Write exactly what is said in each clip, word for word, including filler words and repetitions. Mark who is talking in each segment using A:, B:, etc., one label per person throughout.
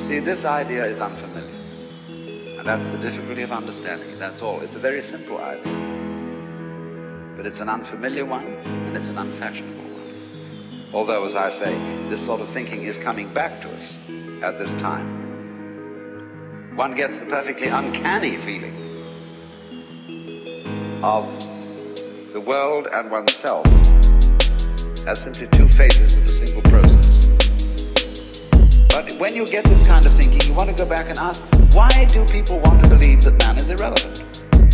A: See, this idea is unfamiliar. And that's the difficulty of understanding it. That's all. It's a very simple idea. But it's an unfamiliar one, and it's an unfashionable one. Although, as I say, this sort of thinking is coming back to us at this time. One gets the perfectly uncanny feeling of the world and oneself as simply two phases of a single process. But when you get this kind of thinking, you want to go back and ask, why do people want to believe that man is irrelevant?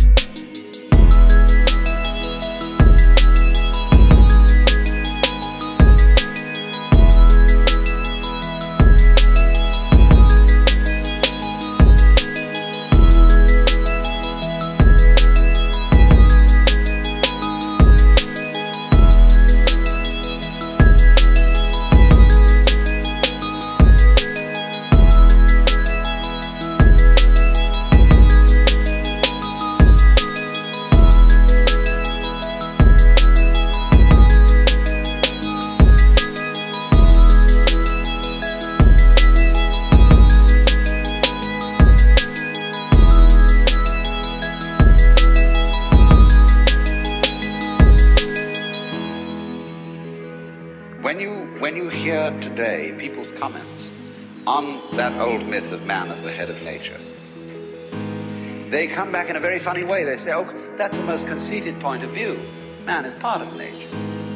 A: When you, when you hear today people's comments on that old myth of man as the head of nature, they come back in a very funny way. They say, oh, that's the most conceited point of view. Man is part of nature.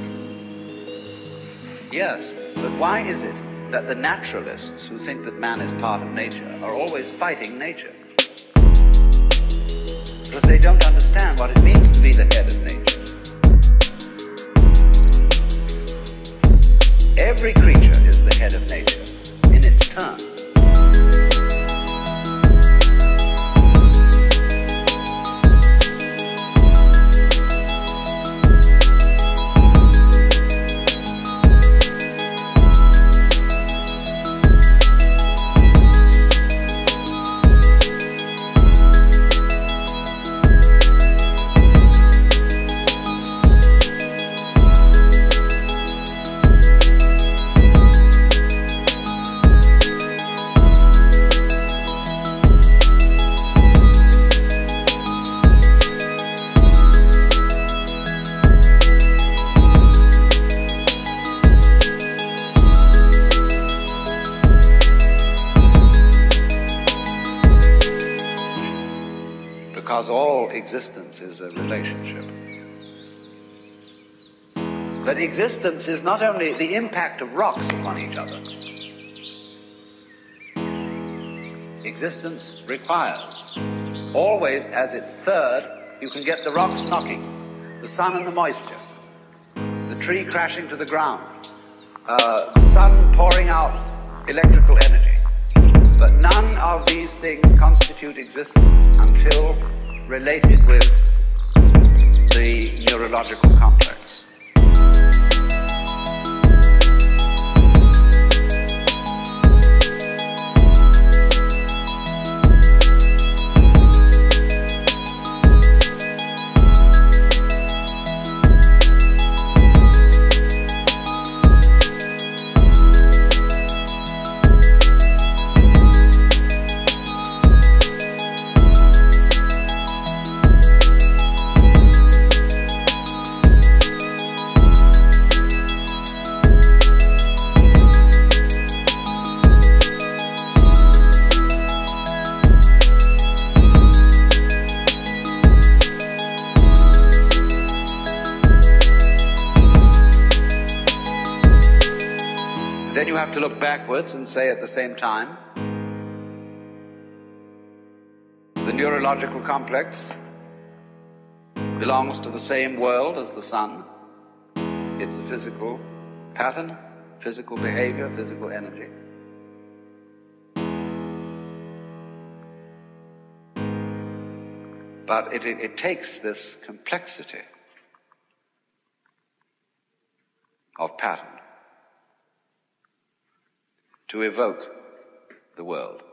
A: Yes, but why is it that the naturalists who think that man is part of nature are always fighting nature? Because they don't understand what it means to be the head of nature. Every creature is the head of nature, in its turn. Because all existence is a relationship. But existence is not only the impact of rocks upon each other. Existence requires, always as its third, you can get the rocks knocking, the sun and the moisture, the tree crashing to the ground, uh, the sun pouring out electrical energy. But none of these things constitute existence until related with the neurological complex. Then you have to look backwards and say at the same time, the neurological complex belongs to the same world as the sun. It's a physical pattern, physical behavior, physical energy. But it, it, it takes this complexity of pattern to evoke the world.